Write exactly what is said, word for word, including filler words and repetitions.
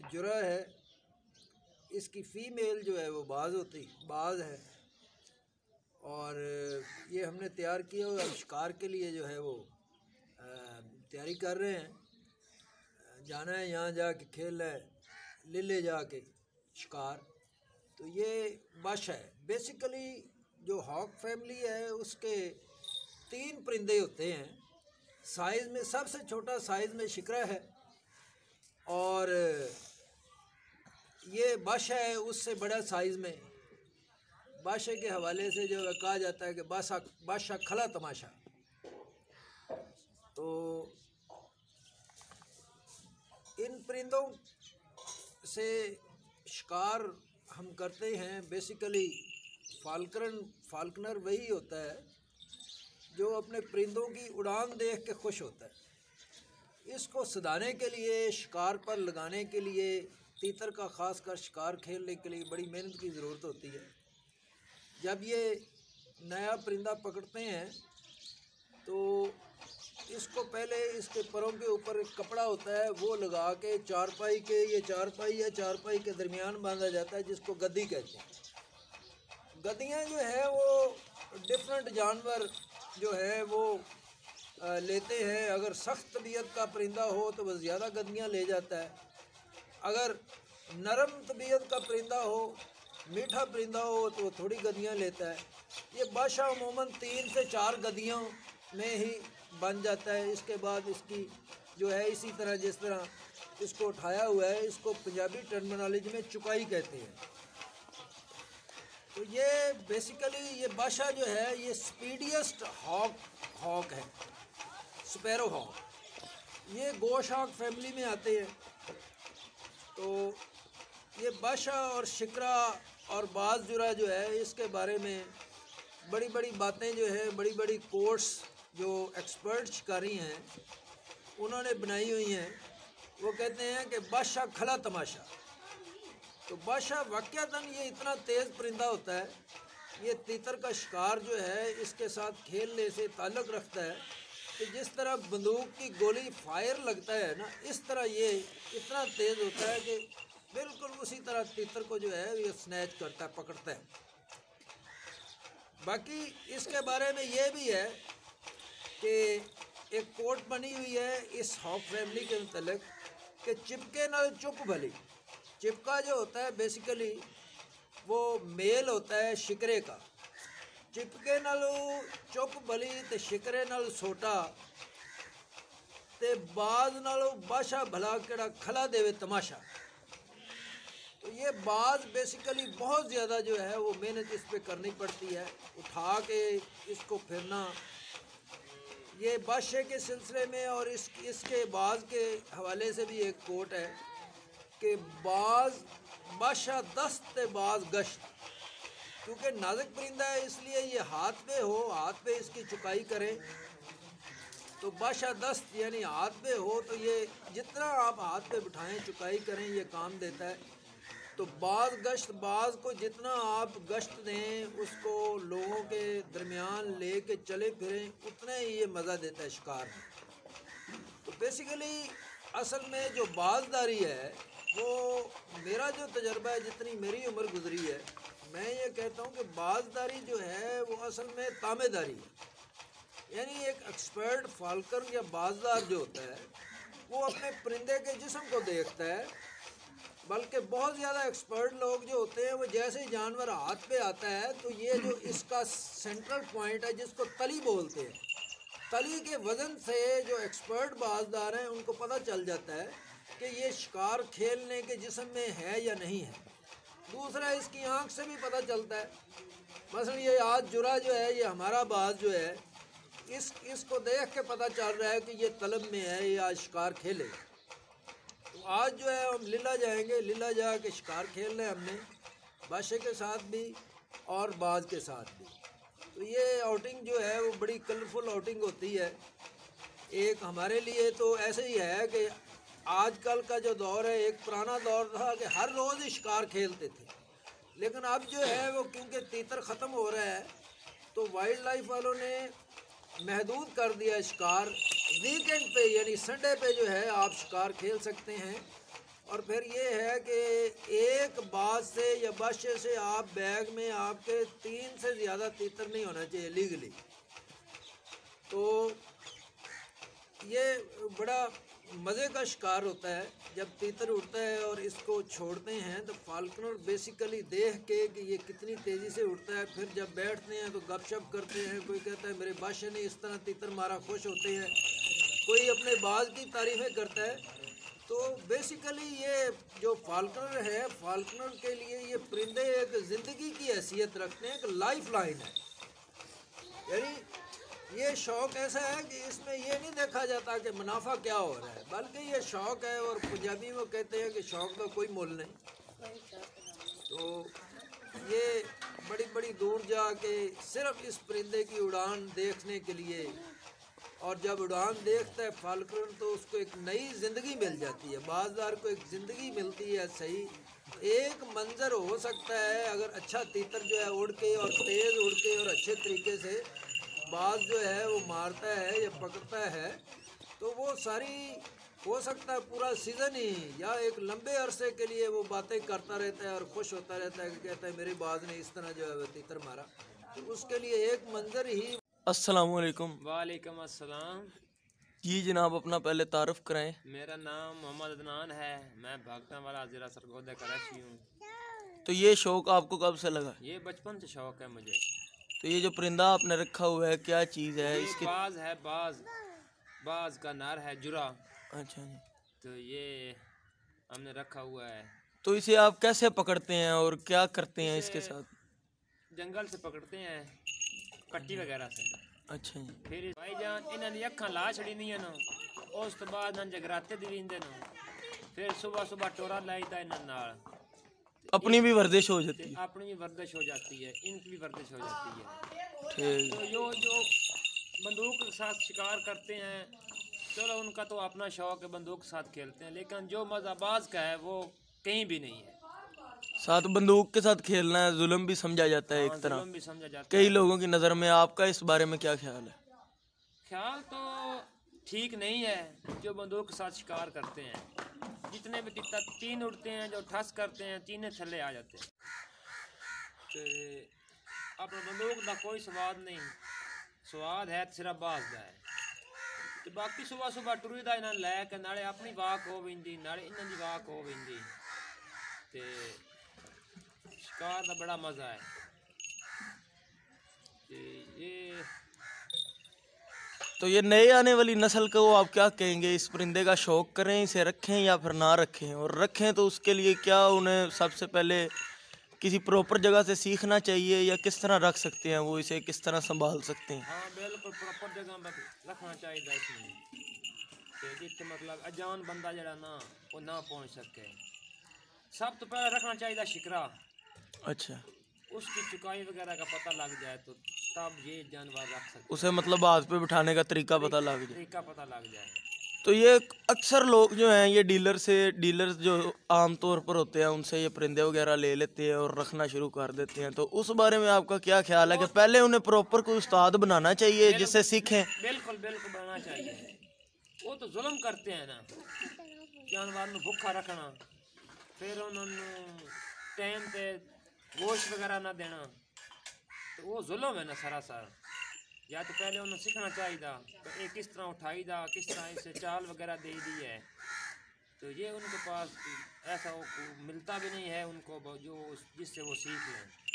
جرا ہے، اس کی فیمیل جو ہے وہ باز ہوتی باز ہے، اور یہ ہم نے تیار کیا اور شکار کے لیے جو ہے وہ تیاری کر رہے ہیں۔ جانا ہے یہاں جا کے کھیل ہے لے لے جا کے شکار۔ تو یہ بش ہے بیسیکلی جو ہاک فیملی ہے اس کے تین پرندے ہوتے ہیں۔ سائز میں سب سے چھوٹا سائز میں شکرا ہے، اور یہ بش ہے اس سے بڑا سائز میں۔ باشے کے حوالے سے جو کہا جاتا ہے کہ باشا بادشاہ کھلا تماشا۔ تو ان پرندوں سے شکار ہم کرتے ہیں۔ بیسیکلی فالکرن فالکنر وہی ہوتا ہے جو اپنے پرندوں کی اڑان دیکھ کے خوش ہوتا ہے۔ اس کو سدانے کے لیے، شکار پر لگانے کے لیے، تیتر کا خاص کر شکار کھیلنے کے لیے بڑی محنت کی ضرورت ہوتی ہے۔ جب یہ نیا پرندہ پکڑتے ہیں تو اس کو پہلے اس کے پروں کے اوپر ایک کپڑا ہوتا ہے وہ لگا کے چارپائی کے یہ چارپائی یا چارپائی کے درمیان باندھا جاتا ہے، جس کو گدی کہتے ہیں۔ گدیاں جو ہے وہ ڈفرینٹ جانور جو ہے وہ لیتے ہیں۔ اگر سخت طبیعت کا پرندہ ہو تو وہ زیادہ گدیاں لے جاتا ہے، اگر نرم طبیعت کا پرندہ ہو، میٹھا پرندہ ہو تو وہ تھوڑی گدیاں لیتا ہے۔ یہ بادشاہ عموماً تین سے چار گدیوں میں ہی بن جاتا ہے۔ اس کے بعد اس کی جو ہے اسی طرح جس طرح اس کو اٹھایا ہوا ہے، اس کو پنجابی ٹرمنالوجی میں چکائی کہتے ہیں۔ تو یہ بیسیکلی یہ بادشاہ جو ہے یہ سپیڈیسٹ ہاک ہاک ہے، سپیرو ہاک۔ یہ گوش ہاک فیملی میں آتے ہیں۔ تو یہ بادشاہ اور شکرا اور باز جرا جو ہے اس کے بارے میں بڑی بڑی باتیں جو ہے بڑی بڑی کوٹس جو ایکسپرٹ شکاری ہیں انہوں نے بنائی ہوئی ہیں۔ وہ کہتے ہیں کہ بادشاہ کھلا تماشا۔ تو بادشاہ واقعتاً یہ اتنا تیز پرندہ ہوتا ہے، یہ تیتر کا شکار جو ہے اس کے ساتھ کھیلنے سے تعلق رکھتا ہے کہ جس طرح بندوق کی گولی فائر لگتا ہے نا، اس طرح یہ اتنا تیز ہوتا ہے کہ بالکل اسی طرح تیتر کو جو ہے یہ سنیچ کرتا ہے، پکڑتا ہے۔ باقی اس کے بارے میں یہ بھی ہے کہ ایک کوٹ بنی ہوئی ہے اس ہاک فیملی کے متعلق کہ چپکے نال چپ بھلی۔ چپکا جو ہوتا ہے بیسیکلی وہ میل ہوتا ہے شکرے کا۔ چپکے نال چپ بھلی تے شکرے نال سوٹا تے باز نالو بادشاہ بھلا کیڑا کھلا دے تماشا۔ تو یہ باز بیسیکلی بہت زیادہ جو ہے وہ محنت اس پہ کرنی پڑتی ہے، اٹھا کے اس کو پھرنا۔ یہ بادشاہ کے سلسلے میں اور اس اس کے باز کے حوالے سے بھی ایک کوٹ ہے کہ باز بادشاہ دست تے باز گشت۔ کیونکہ نازک پرندہ ہے اس لیے یہ ہاتھ پہ ہو، ہاتھ پہ اس کی چکائی کرے تو بادشاہ دست یعنی ہاتھ پہ ہو تو یہ جتنا آپ ہاتھ پہ بٹھائیں چکائی کریں یہ کام دیتا ہے۔ تو باز گشت، باز کو جتنا آپ گشت دیں اس کو لوگوں کے درمیان لے کے چلے پھریں اتنا ہی یہ مزہ دیتا ہے شکار میں۔ تو بیسیکلی اصل میں جو بازداری ہے وہ میرا جو تجربہ ہے، جتنی میری عمر گزری ہے، میں یہ کہتا ہوں کہ بازداری جو ہے وہ اصل میں تامے داری ہے۔ یعنی ایک ایکسپرٹ فالکن یا بازدار جو ہوتا ہے وہ اپنے پرندے کے جسم کو دیکھتا ہے، بلکہ بہت زیادہ ایکسپرٹ لوگ جو ہوتے ہیں وہ جیسے جانور ہاتھ پہ آتا ہے تو یہ جو اس کا سینٹرل پوائنٹ ہے جس کو تلی بولتے ہیں، تلی کے وزن سے جو ایکسپرٹ بازدار ہیں ان کو پتہ چل جاتا ہے کہ یہ شکار کھیلنے کے جسم میں ہے یا نہیں ہے۔ دوسرا اس کی آنکھ سے بھی پتہ چلتا ہے۔ مثلا یہ آج جرا جو ہے یہ ہمارا باز جو ہے اس اس کو دیکھ کے پتہ چل رہا ہے کہ یہ طلب میں ہے، یہ آج شکار کھیلے گا۔ تو آج جو ہے ہم لیلا جائیں گے، لیلا جا کے شکار کھیلنا ہے ہم نے بادشاہ کے ساتھ بھی اور باز کے ساتھ بھی۔ تو یہ آؤٹنگ جو ہے وہ بڑی کلرفل آؤٹنگ ہوتی ہے۔ ایک ہمارے لیے تو ایسے ہی ہے کہ آج کل کا جو دور ہے ایک پرانا دور تھا کہ ہر روز ہی شکار کھیلتے تھے، لیکن اب جو ہے وہ کیونکہ تیتر ختم ہو رہا ہے تو وائلڈ لائف والوں نے محدود کر دیا شکار۔ ویکینڈ پہ یعنی سنڈے پہ جو ہے آپ شکار کھیل سکتے ہیں، اور پھر یہ ہے کہ ایک بات سے یا بادشے سے آپ بیگ میں آپ کے تین سے زیادہ تیتر نہیں ہونا چاہیے لیگلی. تو یہ بڑا مزے کا شکار ہوتا ہے جب تیتر اڑتا ہے اور اس کو چھوڑتے ہیں تو فالکنر بیسیکلی دیکھ کے کہ یہ کتنی تیزی سے اڑتا ہے، پھر جب بیٹھتے ہیں تو گپ شپ کرتے ہیں، کوئی کہتا ہے میرے بادشاہ نے اس طرح تیتر مارا، خوش ہوتے ہیں، کوئی اپنے باز کی تعریفیں کرتا ہے. تو بیسیکلی یہ جو فالکنر ہے، فالکنر کے لیے یہ پرندے ایک زندگی کی حیثیت رکھتے ہیں، ایک لائف لائن ہے. یعنی یہ شوق ایسا ہے کہ اس میں یہ نہیں دیکھا جاتا کہ منافع کیا ہو رہا ہے، بلکہ یہ شوق ہے. اور پنجابی میں کہتے ہیں کہ شوق کا کوئی مول نہیں. تو یہ بڑی بڑی دور جا کے صرف اس پرندے کی اڑان دیکھنے کے لیے، اور جب اڑان دیکھتا ہے فالکنر تو اس کو ایک نئی زندگی مل جاتی ہے، بازدار کو ایک زندگی ملتی ہے. صحیح ایک منظر ہو سکتا ہے اگر اچھا تیتر جو ہے اڑ کے اور تیز اڑ کے اور اچھے طریقے سے باز جو ہے وہ مارتا ہے یا پکڑتا ہے، تو وہ ساری ہو سکتا ہے پورا سیزن ہی یا ایک لمبے عرصے کے لیے وہ باتیں کرتا رہتا ہے اور خوش ہوتا رہتا ہے کہ کہتا ہے میرے باز نے اس طرح جو ہے وہ تیتر مارا. تو اس کے لیے ایک منظر ہی. السلام علیکم. وعلیکم السلام. جی جناب اپنا پہلے تعارف کرائیں. میرا نام محمد عدنان ہے، میں بھاگٹا والا ضلع سرگودا کراچی ہوں. تو یہ شوق آپ کو کب سے لگا؟ یہ بچپن سے شوق ہے مجھے. تو یہ جو پرندہ آپ نے رکھا ہوا ہے کیا چیز ہے؟ یہ اس کے باز ہے، باز باز کا نر ہے جرا. اچھا جی. تو یہ ہم نے رکھا ہوا ہے. تو اسے آپ کیسے پکڑتے ہیں اور کیا کرتے ہیں اس کے ساتھ؟ جنگل سے پکڑتے ہیں، کٹی وغیرہ سے. اچھا جی. پھر بھائی جان انہوں نے اکھاں لا چھڑی نہیں نا، اس تو بعد نہ جگراتے دیندے نا، پھر صبح صبح ٹورا لائیدا انہاں نال. اپنی بھی ورزش ہو جاتی ہے. اپنی بھی ورزش ہو جاتی ہے، ان کی بھی ورزش ہو جاتی ہے. ٹھیک. تو جو جو بندوق کے ساتھ شکار کرتے ہیں، چلو ان کا تو اپنا شوق ہے، بندوق کے ساتھ کھیلتے ہیں، لیکن جو مزہ باز کا ہے وہ کہیں بھی نہیں ہے. ساتھ بندوق کے ساتھ کھیلنا ہے ظلم بھی سمجھا جاتا ہے ایک طرح. ظلم بھی سمجھا جاتا ہے کئی لوگوں کی نظر میں. آپ کا اس بارے میں کیا خیال ہے؟ خیال تو ٹھیک نہیں ہے جو بندوق کے ساتھ شکار کرتے ہیں. جتنے بھی تین اڑتے ہیں جو ٹھس کرتے ہیں تینے تھلے آ جاتے ہیں. تو اپنا بندوق کا کوئی سواد نہیں، سواد ہے صرف باز کا ہے. تو باقی صبح صبح ٹری دا انہاں لے کے نالے اپنی واک ہو ویندی نالے انہاں دی واک ہو ویندی. تے شکار دا بڑا مزہ ہے. تے یہ تو یہ نئے آنے والی نسل کو آپ کیا کہیں گے؟ اس پرندے کا شوق کریں، اسے رکھیں یا پھر نہ رکھیں؟ اور رکھیں تو اس کے لیے کیا انہیں سب سے پہلے کسی پراپر جگہ سے سیکھنا چاہیے یا کس طرح رکھ سکتے ہیں، وہ اسے کس طرح سنبھال سکتے ہیں؟ ہاں بالکل پراپر جگہ پر رکھنا چاہیے اس میں، کہ جتنے مطلب اجان بندہ جڑا نا وہ نہ پہنچ سکے. سب تو پہلے رکھنا چاہیے شکرا. اچھا. اس کی چکائی وغیرہ کا پتہ لگ جائے تو تب یہ جانور رکھ سکتے، اسے مطلب ہاتھ پہ بٹھانے کا طریقہ پتہ لگ جائے. طریقہ پتہ لگ جائے. تو یہ اکثر لوگ جو ہیں یہ ڈیلر سے ڈیلر جو عام طور پر ہوتے ہیں ان سے یہ پرندے وغیرہ لے لیتے ہیں اور رکھنا شروع کر دیتے ہیں. تو اس بارے میں آپ کا کیا خیال ہے کہ پہلے انہیں پراپر کوئی استاد بنانا چاہیے جس سے سیکھیں؟ بالکل بالکل بنانا چاہیے. وہ تو ظلم کرتے ہیں نا جانور نو بھوکا رکھنا، پھر انہوں ٹائم تے گوشت وغیرہ نہ دینا، تو وہ ظلم ہے نا سراسر. یا تو پہلے انہوں سیکھنا چاہیے کہ یہ کس طرح اٹھائی دا، کس طرح اسے چال وغیرہ دے دی ہے. تو یہ ان کے پاس ایسا ملتا بھی نہیں ہے ان کو جو جس سے وہ سیکھ لیں.